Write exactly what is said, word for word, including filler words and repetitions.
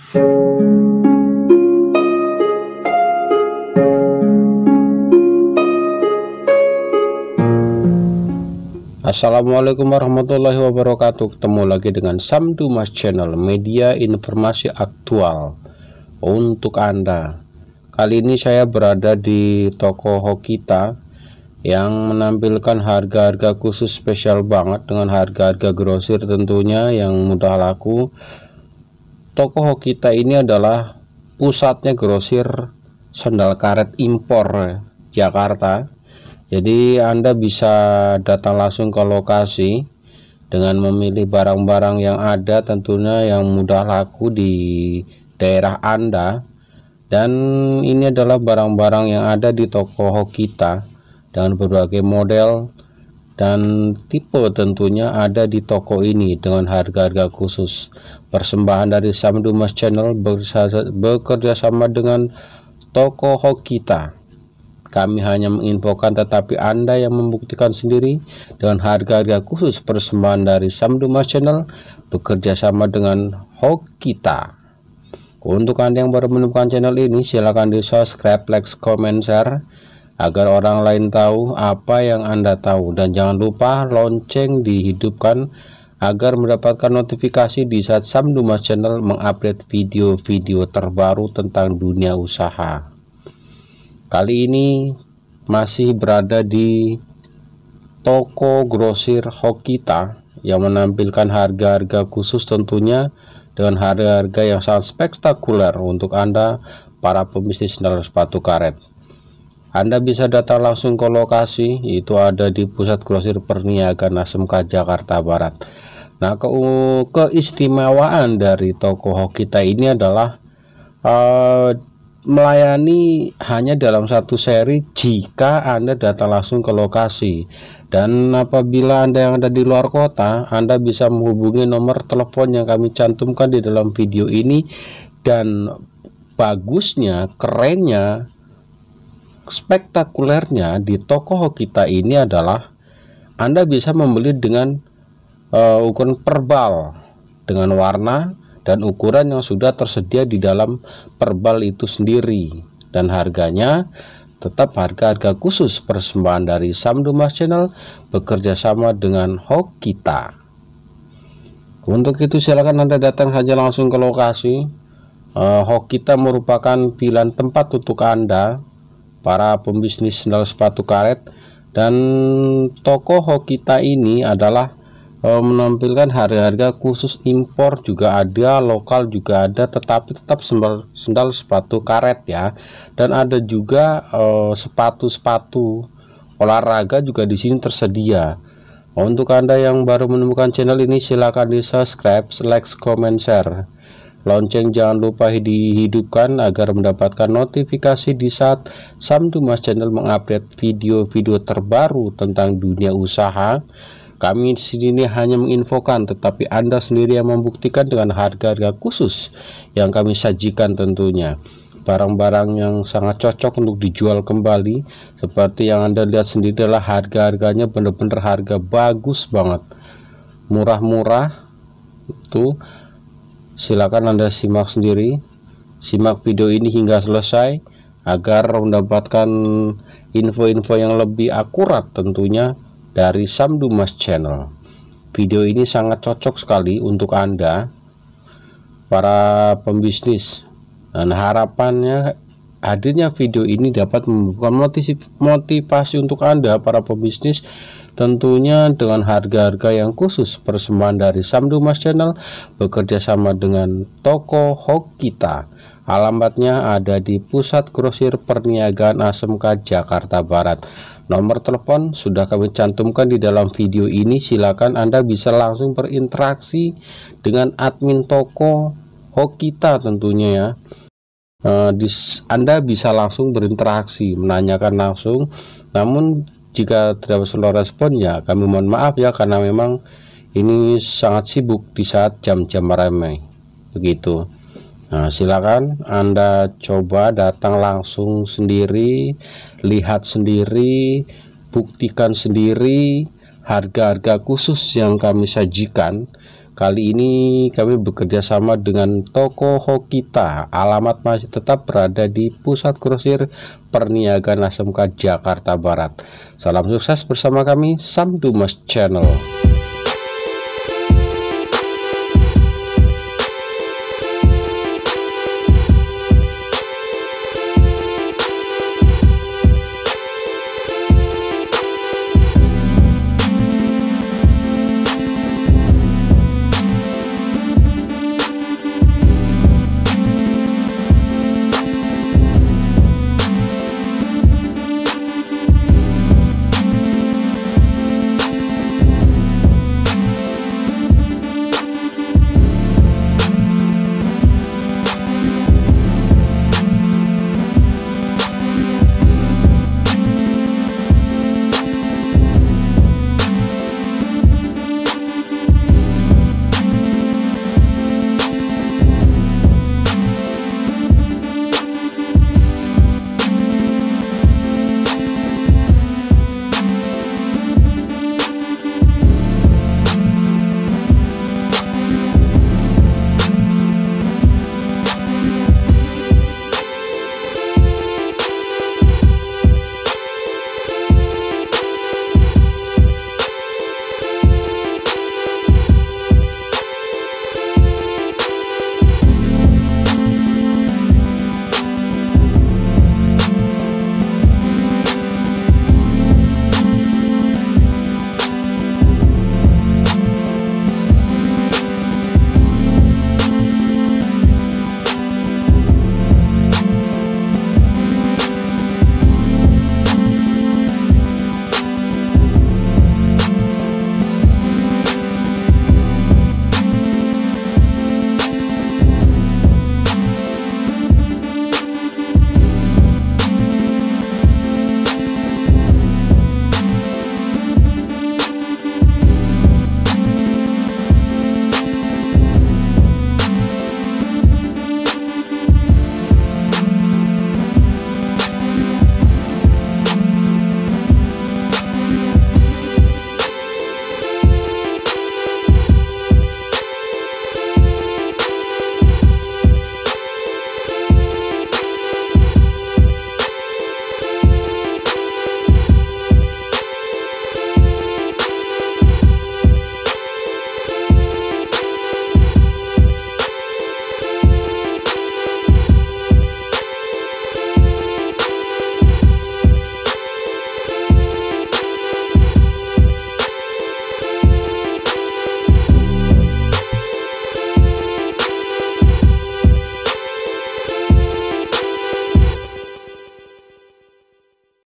Assalamualaikum warahmatullahi wabarakatuh. Ketemu lagi dengan Sam Dumas Channel, media informasi aktual untuk Anda. Kali ini saya berada di toko Hokita yang menampilkan harga-harga khusus spesial banget dengan harga-harga grosir tentunya yang mudah laku. Toko Hokita ini adalah pusatnya grosir sandal karet impor Jakarta. Jadi Anda bisa datang langsung ke lokasi dengan memilih barang-barang yang ada tentunya yang mudah laku di daerah Anda. Dan ini adalah barang-barang yang ada di toko Hokita dengan berbagai model dan tipe tentunya ada di toko ini dengan harga-harga khusus. Persembahan dari Sam Dumas Channel bekerja sama dengan toko Hokita. Kami hanya menginfokan, tetapi Anda yang membuktikan sendiri dengan harga-harga khusus. Persembahan dari Sam Dumas Channel bekerja sama dengan Hokita. Untuk Anda yang baru menemukan channel ini, silakan di subscribe, like, comment, share agar orang lain tahu apa yang Anda tahu, dan jangan lupa lonceng dihidupkan agar mendapatkan notifikasi di saat Sam Dumas Channel mengupload video-video terbaru tentang dunia usaha. Kali ini masih berada di toko grosir Hokita yang menampilkan harga-harga khusus tentunya dengan harga-harga yang sangat spektakuler untuk Anda para pembisnis sandal sepatu karet. Anda bisa datang langsung ke lokasi, itu ada di Pusat Grosir Perniagaan A S M K Jakarta Barat. Nah, ke keistimewaan dari toko Hokita ini adalah uh, melayani hanya dalam satu seri jika Anda datang langsung ke lokasi. Dan apabila Anda yang ada di luar kota, Anda bisa menghubungi nomor telepon yang kami cantumkan di dalam video ini. Dan bagusnya, kerennya, spektakulernya di toko Hokita ini adalah Anda bisa membeli dengan uh, ukuran perbal dengan warna dan ukuran yang sudah tersedia di dalam perbal itu sendiri, dan harganya tetap harga-harga khusus. Persembahan dari Sam Dumas Channel bekerja sama dengan Hokita. Untuk itu silakan Anda datang saja langsung ke lokasi. uh, Hokita merupakan pilihan tempat untuk Anda para pembisnis sandal sepatu karet, dan toko Hokita ini adalah menampilkan harga-harga khusus impor juga ada, lokal juga ada, tetapi tetap sandal, sandal sepatu karet ya. Dan ada juga sepatu-sepatu uh, olahraga juga di sini tersedia. Untuk Anda yang baru menemukan channel ini, silakan di subscribe, like, comment, share. Lonceng jangan lupa dihidupkan agar mendapatkan notifikasi di saat Sam Dumas Channel mengupdate video-video terbaru tentang dunia usaha. Kami di sini hanya menginfokan, tetapi Anda sendiri yang membuktikan dengan harga-harga khusus yang kami sajikan tentunya. Barang-barang yang sangat cocok untuk dijual kembali. Seperti yang Anda lihat sendiri adalah harga-harganya benar-benar harga bagus banget. Murah-murah. Tuh, silakan Anda simak sendiri. Simak video ini hingga selesai agar mendapatkan info-info yang lebih akurat tentunya dari Sam Dumas Channel. Video ini sangat cocok sekali untuk Anda para pembisnis, dan harapannya hadirnya video ini dapat membuka motivasi untuk Anda para pembisnis tentunya dengan harga-harga yang khusus. Persembahan dari Sam Dumas Channel bekerja sama dengan toko Hokita. Alamatnya ada di Pusat Grosir Perniagaan A S M K Jakarta Barat. Nomor telepon sudah kami cantumkan di dalam video ini. Silakan Anda bisa langsung berinteraksi dengan admin toko Hokita tentunya ya. Uh, dis, Anda bisa langsung berinteraksi, menanyakan langsung. Namun jika tidak berseluruh respon ya kami mohon maaf ya, karena memang ini sangat sibuk di saat jam-jam ramai begitu. Nah, silakan Anda coba datang langsung sendiri, lihat sendiri, buktikan sendiri harga-harga khusus yang kami sajikan. Kali ini kami bekerja sama dengan toko Hokita. Alamat masih tetap berada di Pusat Grosir Perniagaan Asmk Jakarta Barat. Salam sukses bersama kami, Sam Dumas Channel.